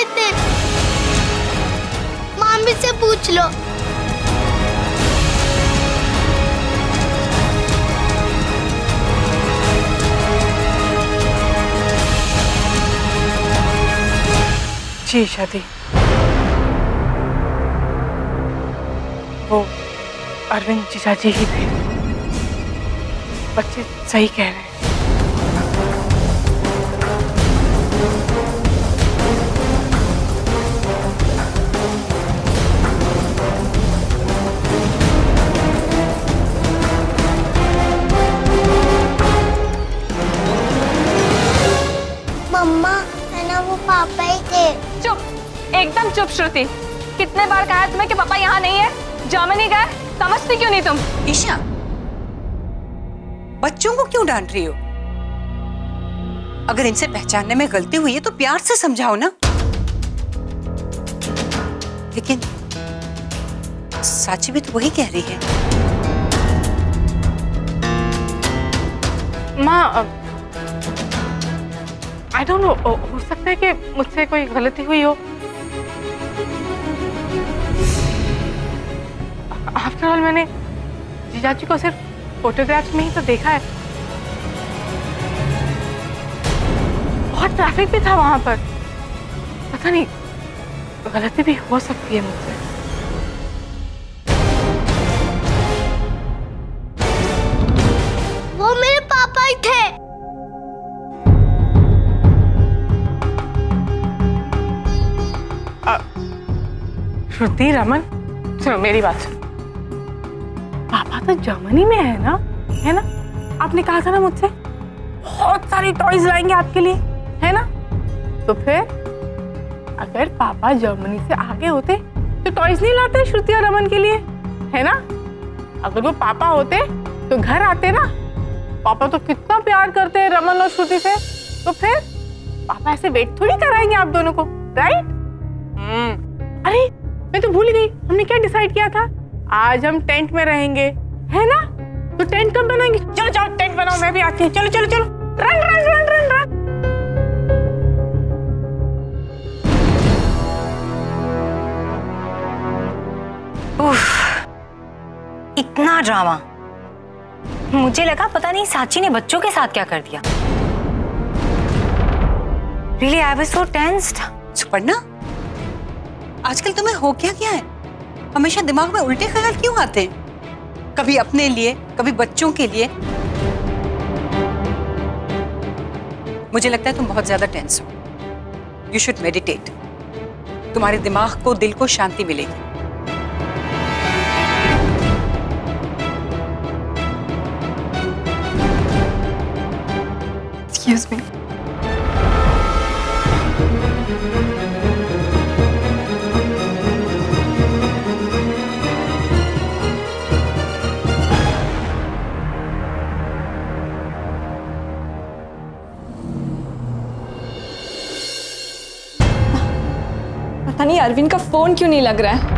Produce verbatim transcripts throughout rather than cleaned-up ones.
आए थे। मामी से पूछ लो। जी शादी, वो अरविंद जीजाजी ही थे। बच्चे सही कह रहे हैं। मम्मा, है ना, वो पापा ही थे। चुप, एकदम चुप श्रुति। कितने बार कहा तुम्हें कि पापा यहाँ नहीं है, जर्मनी गए। समझती क्यों नहीं तुम? ईशा, बच्चों को क्यों डांट रही हो? अगर इनसे पहचानने में गलती हुई है तो प्यार से समझाओ ना। लेकिन साची भी तो वही कह रही है। माँ, आई डोंट नो, हो सकता है कि मुझसे कोई गलती हुई हो। आफ्टर ऑल मैंने जीजाजी को सिर्फ फोटोग्राफ्स में ही तो देखा है। बहुत ट्रैफिक भी था वहां पर। पता नहीं, गलती भी हो सकती है मुझसे। वो मेरे पापा ही थे। श्रुति, रमन, सुनो मेरी बात सुनो। पापा तो जर्मनी में है ना, है ना? आपने कहा था ना मुझसे बहुत सारी टॉयज लाएंगे आपके लिए, है ना? तो फिर अगर पापा जर्मनी से आगे होते तो टॉयज नहीं लाते श्रुति और रमन के लिए, है ना? अगर वो पापा होते तो घर आते ना। पापा तो कितना प्यार करते हैं रमन और श्रुति से, तो फिर पापा ऐसे वेट थोड़ी कराएंगे आप दोनों को, राइट? हम्म अरे मैं तो भूल गई, हमने क्या डिसाइड किया था? आज हम टेंट में रहेंगे, है ना? तो टेंट कब बनाएंगे? चलो जाओ टेंट बनाओ, मैं भी आती हूँ। चलो चलो चलो, run run run run run. उफ, इतना ड्रामा। मुझे लगा पता नहीं साची ने बच्चों के साथ क्या कर दिया। Really, I was so tensed. Suparna, आजकल तुम्हें हो क्या क्या है? हमेशा दिमाग में उल्टे ख्याल क्यों आते हैं? कभी अपने लिए, कभी बच्चों के लिए। मुझे लगता है तुम बहुत ज्यादा टेंस हो। You should meditate. तुम्हारे दिमाग को, दिल को शांति मिलेगी। Excuse me. पता नहीं अरविंद का फोन क्यों नहीं लग रहा है।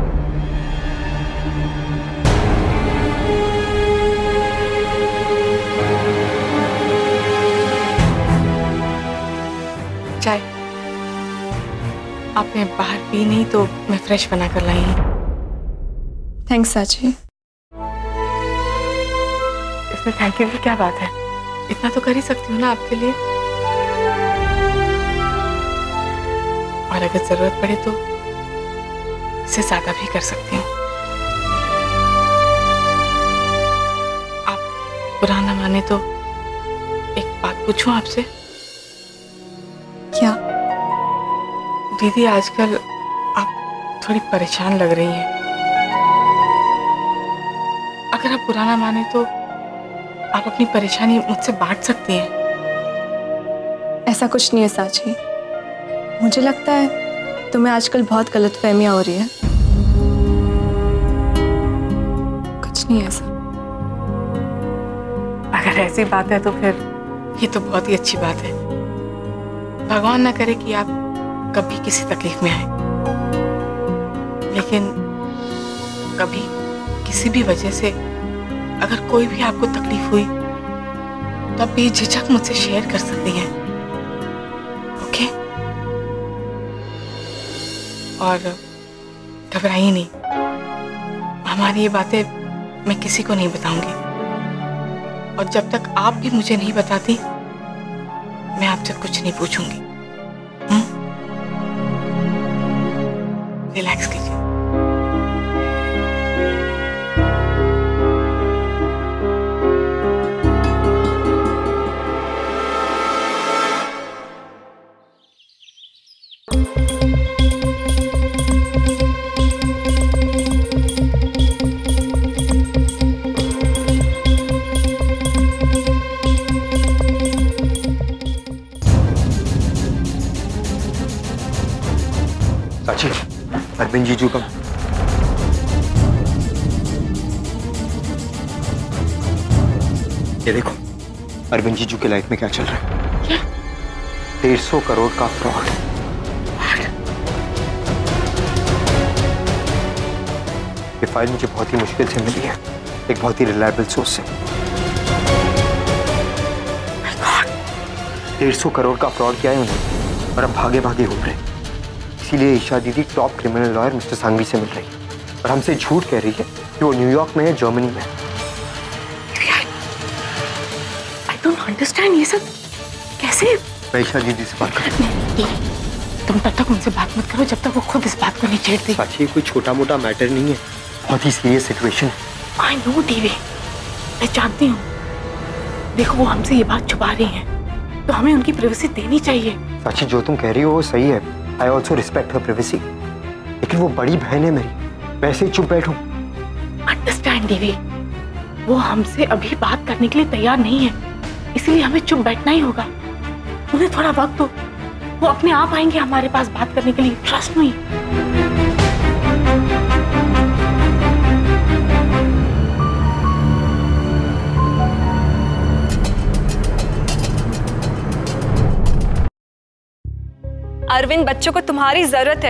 चाय आपने बाहर पी नहीं तो मैं फ्रेश बना कर लाई हूँ। थैंक्स साची। इसमें थैंक यू की क्या बात है? इतना तो कर ही सकती हूँ ना आपके लिए। और अगर जरूरत पड़े तो इससे ज्यादा भी कर सकती हूँ। आप बुरा ना माने तो एक बात पूछूं आपसे? क्या? दीदी, आजकल आप थोड़ी परेशान लग रही हैं। अगर आप बुरा ना माने तो आप अपनी परेशानी मुझसे बांट सकती हैं। ऐसा कुछ नहीं है साची। मुझे लगता है तुम्हें आजकल बहुत गलतफहमियां हो रही है। कुछ नहीं है ऐसा। अगर ऐसी बात है तो फिर ये तो बहुत ही अच्छी बात है। भगवान ना करे कि आप कभी किसी तकलीफ में आए, लेकिन कभी किसी भी वजह से अगर कोई भी आपको तकलीफ हुई तो आप बेझिझक मुझसे शेयर कर सकती हैं। ओके? और घबराइए नहीं, हमारी ये बातें मैं किसी को नहीं बताऊंगी, और जब तक आप भी मुझे नहीं बताती मैं आपसे कुछ नहीं पूछूंगी। हम्म? रिलैक्स कीजिए। साची, अरविंद जीजू का ये देखो, अरविंद जीजू के लाइफ में क्या चल रहा है। डेढ़ सौ करोड़ का फ्रॉड। ये फाइल मुझे बहुत ही मुश्किल से मिली है, एक बहुत ही रिलायबल सोर्स से। डेढ़ सौ करोड़ का फ्रॉड किया है उन्होंने, और अब भागे भागे घूम रहे। इसीलिए ईशा दीदी top criminal lawyer mister Sanghvi से मिल रही है और हमसे झूठ कह रही है कि वो न्यूयॉर्क में है, जर्मनी में। I don't understand ये सब कैसे। मैं ईशा दीदी से बात करूं। तुम तब तक उनसे बात मत करो जब तक वो खुद इस बात को नहीं छेड़ती। साची, कोई छोटा मोटा मैटर नहीं है, बहुत ही सीरियस सिचुएशन है। I know दीदी, मैं जानती हूँ। देखो वो हमसे ये बात छुपा रही हैं, तो हमें उनकी प्राइवेसी देनी चाहिए। साची, जो तुम कह रही हो वो सही है। I also respect her privacy, लेकिन वो बड़ी बहन है मेरी, मैं ऐसे ही चुप बैठूं? Understand दीदी, वो हमसे अभी बात करने के लिए तैयार नहीं है, इसलिए हमें चुप बैठना ही होगा। उन्हें थोड़ा वक्त दो, वो अपने आप आएंगे हमारे पास बात करने के लिए। Trust me. अरविंद, बच्चों को तुम्हारी जरूरत है।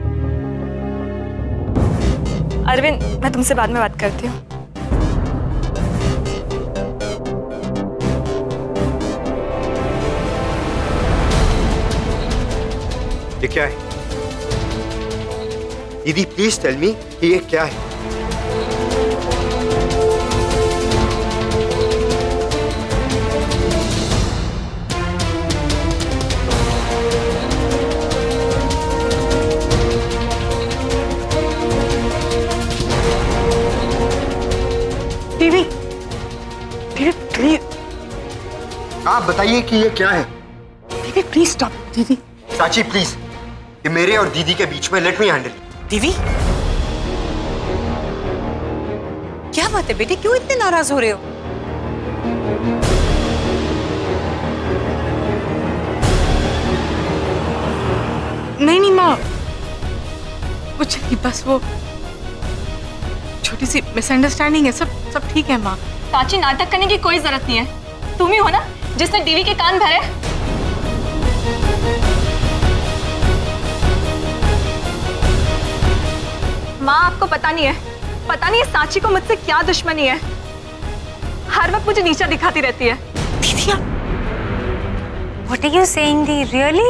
अरविंद, मैं तुमसे बाद में बात करती हूँ। ये क्या है? दीदी प्लीज टेल मी कि ये क्या है? दीदी, दीदी प्लीज। आप बताइए कि ये क्या है? दीदी प्लीज स्टॉप। दीदी। साची प्लीज, ये मेरे और दीदी के बीच में, लेट मी हैंडल। दीदी, क्या बात है बेटे, क्यों इतने नाराज हो रहे हो? नहीं नहीं माँ, कुछ नहीं, बस वो छोटी सी मिसअंडरस्टैंडिंग है। सब सब ठीक है माँ। साची, नाटक करने की कोई जरूरत नहीं है। तुम ही हो ना जिसने डीवी के कान भरे। माँ, आपको पता नहीं है, पता नहीं है सांची को मुझसे क्या दुश्मनी है। हर वक्त मुझे नीचा दिखाती रहती है। दीदी, What are you saying, the? Really?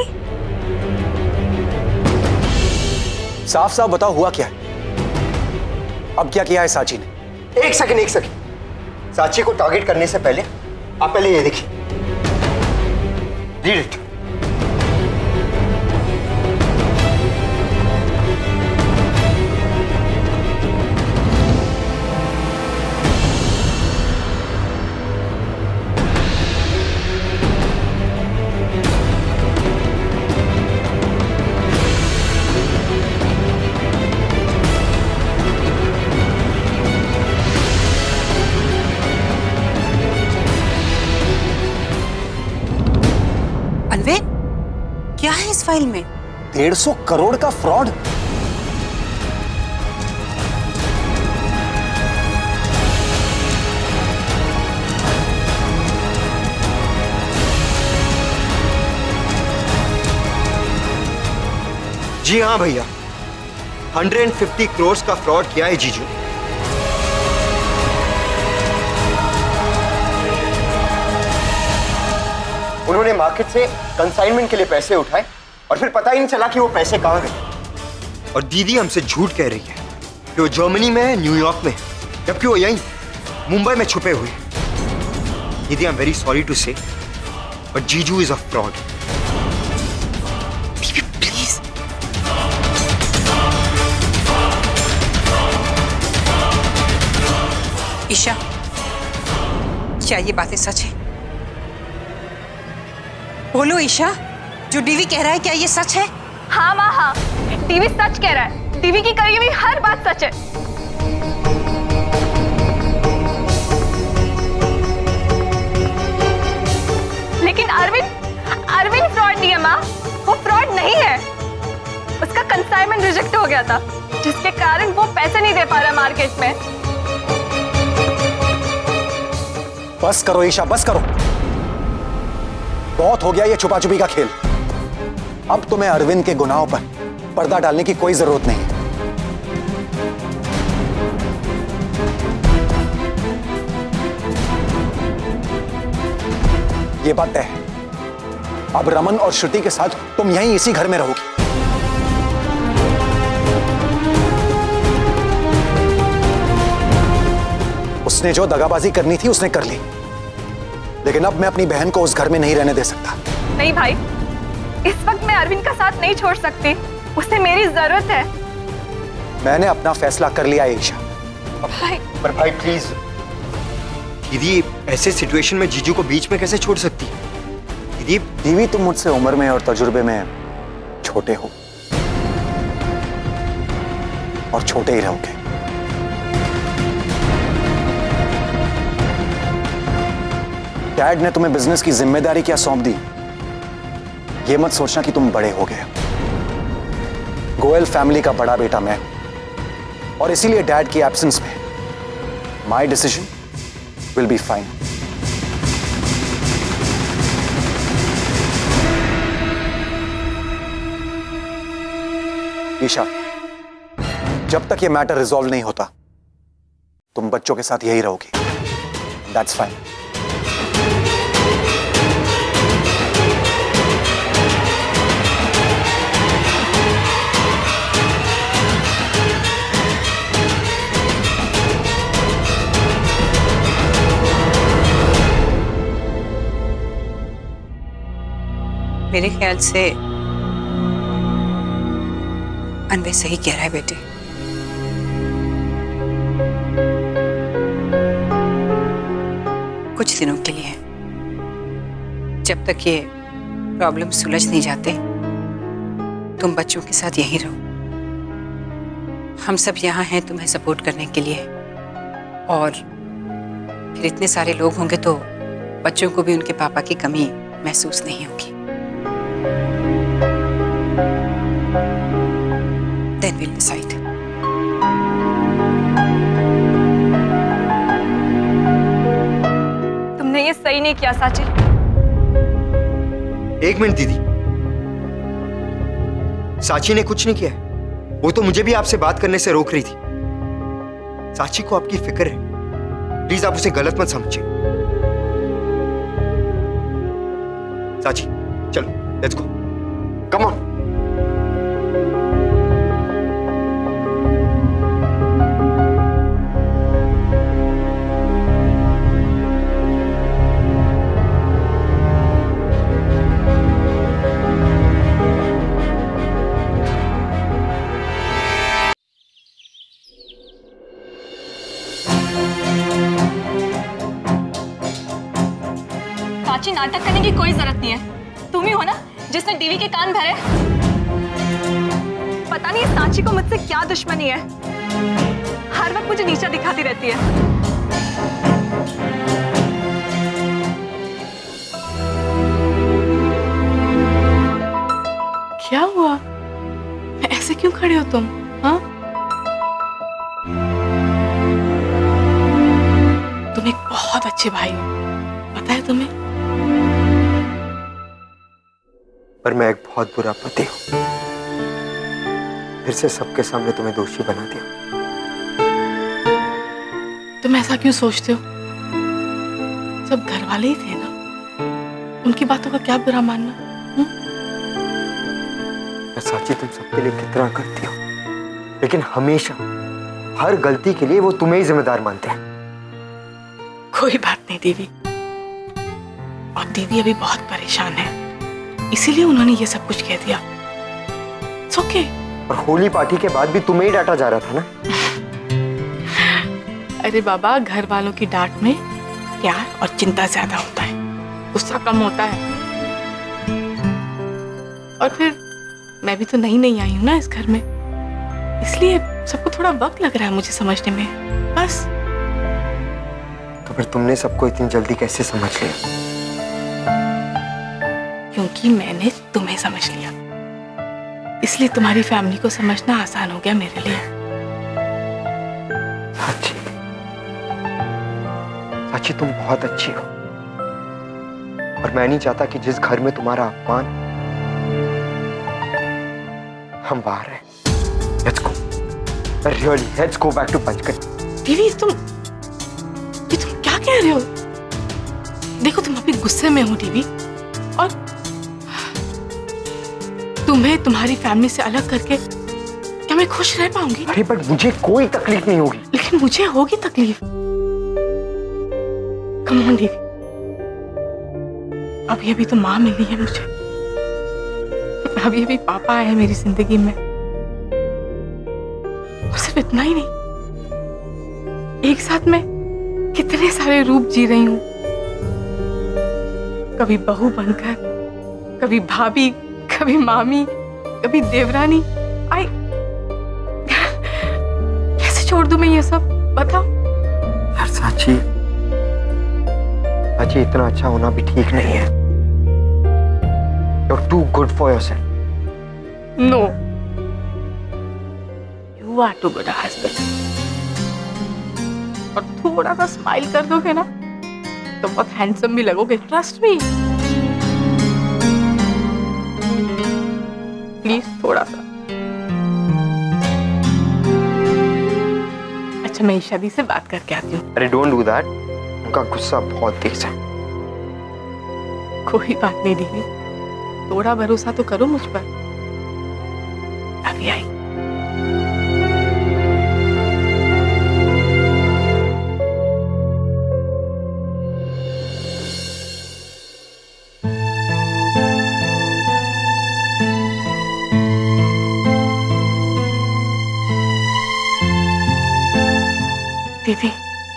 साफ साफ बताओ हुआ क्या है? अब क्या किया है साची ने? एक सेकंड एक सेकंड, साची को टारगेट करने से पहले आप पहले ये देखिए, रीड इट। अनवे, क्या है इस फाइल में? डेढ़ सौ करोड़ का फ्रॉड। जी हाँ भैया, एक सौ पचास करोड़ का फ्रॉड किया है जीजू। उन्होंने मार्केट से कंसाइनमेंट के लिए पैसे उठाए और फिर पता ही नहीं चला कि वो पैसे कहाँ गए। और दीदी हमसे झूठ कह रही है कि वो जर्मनी में है, न्यूयॉर्क में है, जबकि वो यहीं मुंबई में छुपे हुए हैं। दीदी I am very sorry to say, but जीजू is a fraud. Please. Isha, क्या ये बातें सच है? बोलो ईशा, जो डीवी कह रहा है क्या ये सच है? हाँ माँ हाँ, टीवी सच कह रहा है। टीवी की कही हुई हर बात सच है। लेकिन अरविंद अरविंद फ्रॉड नहीं है माँ, वो फ्रॉड नहीं है। उसका कंसाइनमेंट रिजेक्ट हो गया था, जिसके कारण वो पैसे नहीं दे पा रहा मार्केट में। बस करो ईशा, बस करो। बहुत हो गया ये छुपा छुपी का खेल। अब तुम्हें अरविंद के गुनाहों पर पर्दा डालने की कोई जरूरत नहीं है। ये बात तय है, अब रमन और श्रुति के साथ तुम यहीं इसी घर में रहोगी। उसने जो दगाबाजी करनी थी उसने कर ली, लेकिन अब मैं अपनी बहन को उस घर में नहीं रहने दे सकता। नहीं भाई, इस वक्त मैं अरविंद का साथ नहीं छोड़ सकती, उसे मेरी जरूरत है। मैंने अपना फैसला कर लिया ईशा। भाई। पर भाई प्लीज, दीदी ऐसे सिचुएशन में जीजू को बीच में कैसे छोड़ सकती है? दीदी दीवी, तुम मुझसे उम्र में और तजुर्बे में छोटे हो और छोटे ही रहोगे। डैड ने तुम्हें बिजनेस की जिम्मेदारी क्या सौंप दी, ये मत सोचना कि तुम बड़े हो गए। गोयल फैमिली का बड़ा बेटा मैं, और इसीलिए डैड की एब्सेंस में my decision will be fine. Isha, जब तक ये मैटर रिजॉल्व नहीं होता तुम बच्चों के साथ यही रहोगी। That's fine. मेरे ख्याल से अनवय सही कह रहा है बेटे। कुछ दिनों के लिए, जब तक ये प्रॉब्लम सुलझ नहीं जाते, तुम बच्चों के साथ यहीं रहो। हम सब यहाँ हैं तुम्हें सपोर्ट करने के लिए, और फिर इतने सारे लोग होंगे तो बच्चों को भी उनके पापा की कमी महसूस नहीं होगी। Then we'll decide. तुमने ये सही नहीं किया सांची। एक मिनट दीदी, सांची ने कुछ नहीं किया है। वो तो मुझे भी आपसे बात करने से रोक रही थी। सांची को आपकी फिक्र है, प्लीज आप उसे गलत मत समझिए। सांची चलो, लेट्स गो, कम ऑन। नाटक करने की कोई जरूरत नहीं है। तुम ही हो ना जिसने डीवी के कान भरे। पता नहीं सांची को मुझसे क्या दुश्मनी है, हर वक्त मुझे नीचा दिखाती रहती है। क्या हुआ? ऐसे क्यों खड़े हो तुम? हाँ, तुम एक बहुत अच्छे भाई हो, पता है तुम्हें? पर मैं एक बहुत बुरा पति हूं। फिर से सबके सामने तुम्हें दोषी बना दिया। तुम ऐसा क्यों सोचते हो? सब घर वाले ही थे ना, उनकी बातों का क्या बुरा मानना? सांची तुम सबके लिए कितना करती हो। लेकिन हमेशा हर गलती के लिए वो तुम्हें ही जिम्मेदार मानते हैं। कोई बात नहीं दीदी, और दीदी अभी बहुत परेशान है, इसीलिए उन्होंने ये सब कुछ कह दिया। It's okay। और होली पार्टी के बाद भी तुम्हें ही डांटा जा रहा था ना। अरे बाबा, घर वालों की डांट में प्यार और चिंता ज्यादा होता है, गुस्सा कम होता है। और फिर मैं भी तो नई नई आई हूँ ना इस घर में, इसलिए सबको थोड़ा वक्त लग रहा है मुझे समझने में, बस। तो फिर तुमने सबको इतनी जल्दी कैसे समझ लिया? क्योंकि मैंने तुम्हें समझ लिया, इसलिए तुम्हारी फैमिली को समझना आसान हो गया मेरे लिए। साची, साची तुम बहुत अच्छी हो, और मैं नहीं चाहता कि जिस घर में तुम्हारा अपमान, हम बाहर हैं। Let's go. Really, let's go back to पंचकन। दीदी तुम ये तुम क्या कह रहे हो? देखो तुम अभी गुस्से में हो दीदी, और तुम्हें तुम्हारी फैमिली से अलग करके क्या मैं खुश रह पाऊंगी? अरे बट मुझे कोई तकलीफ नहीं होगी। लेकिन मुझे होगी तकलीफ। कम ऑन दीदी, अभी अभी तो माँ मिली है मुझे, अभी अभी पापा आए हैं मेरी जिंदगी में, और सिर्फ इतना ही नहीं, एक साथ मैं कितने सारे रूप जी रही हूं, कभी बहू बनकर, कभी भाभी, कभी मामी, कभी देवरानी। आई कैसे छोड़ दूं मैं ये सब, बताओ? यार साची, साची इतना अच्छा होना भी ठीक नहीं है। You're too good for yourself. No, you are too good a husband. और थोड़ा सा स्माइल कर दोगे ना तो बहुत हैंडसम भी लगोगे, ट्रस्ट मी। प्लीज थोड़ा सा। अच्छा मैं ईशादी से बात करके आती हूँ। अरे डोंट डू दैट, उनका गुस्सा बहुत तेज है। कोई बात नहीं दीदी, थोड़ा भरोसा तो करो मुझ पर। अभी आई। दीदी,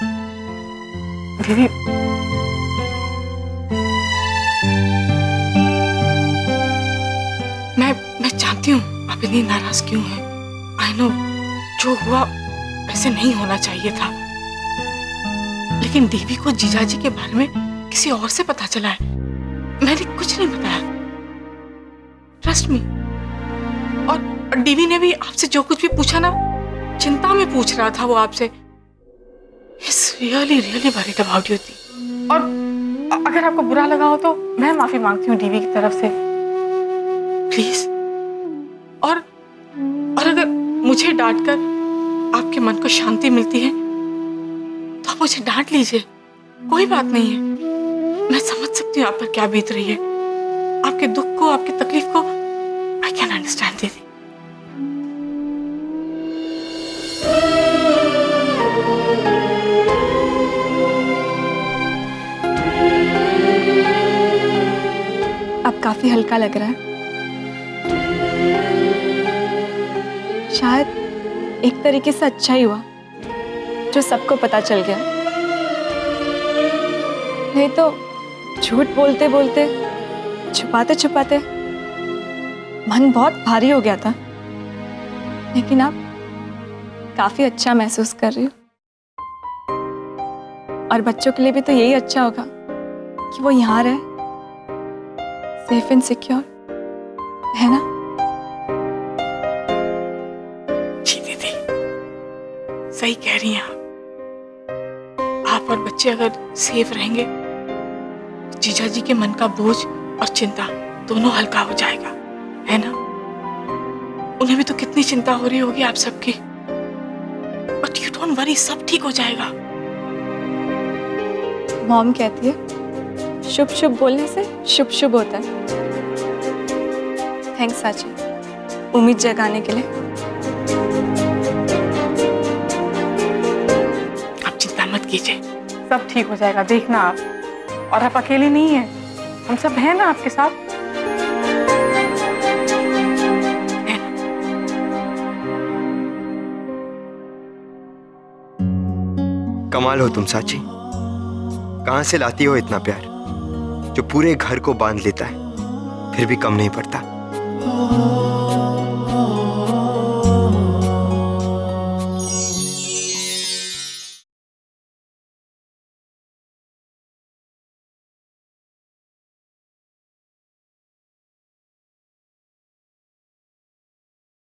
दीदी, मैं मैं जानती हूँ आप इतनी नाराज क्यों हैं। आई नो, जो हुआ वैसे नहीं होना चाहिए था, लेकिन देवी को जीजाजी के बारे में किसी और से पता चला है, मैंने कुछ नहीं बताया, ट्रस्ट मी। और देवी ने भी आपसे जो कुछ भी पूछा ना, चिंता में पूछ रहा था वो आपसे। He's really, really worried about you थी। और अगर आपको बुरा लगा हो तो मैं माफी मांगती हूँ दीवी की तरफ से, प्लीज। और और अगर मुझे डांटकर आपके मन को शांति मिलती है तो आप मुझे डांट लीजिए, कोई बात नहीं है। मैं समझ सकती हूँ आप पर क्या बीत रही है, आपके दुख को, आपकी तकलीफ को आई कैन अंडरस्टैंड दीदी। अब काफी हल्का लग रहा है, शायद एक तरीके से अच्छा ही हुआ जो सबको पता चल गया, नहीं तो झूठ बोलते बोलते, छुपाते छुपाते मन बहुत भारी हो गया था। लेकिन अब काफी अच्छा महसूस कर रही हूँ, और बच्चों के लिए भी तो यही अच्छा होगा कि वो यहाँ रहे, सेफ एंड सिक्योर, है ना? जी दीदी, सही कह रही हैं आप। आप और बच्चे अगर सेफ रहेंगे, जीजा जी के मन का बोझ और चिंता दोनों हल्का हो जाएगा, है ना? उन्हें भी तो कितनी चिंता हो रही होगी आप सबकी, बट यू डोंट वरी, सब ठीक हो जाएगा। मॉम कहती है शुभ शुभ बोलने से शुभ शुभ होता है। थैंक्स साची, उम्मीद जगाने के लिए। कीजिए, सब ठीक हो जाएगा, देखना आप। और आप अकेले नहीं हैं, हम सब हैं ना आपके साथ। कमाल हो तुम सांची, कहां से लाती हो इतना प्यार जो पूरे घर को बांध लेता है फिर भी कम नहीं पड़ता।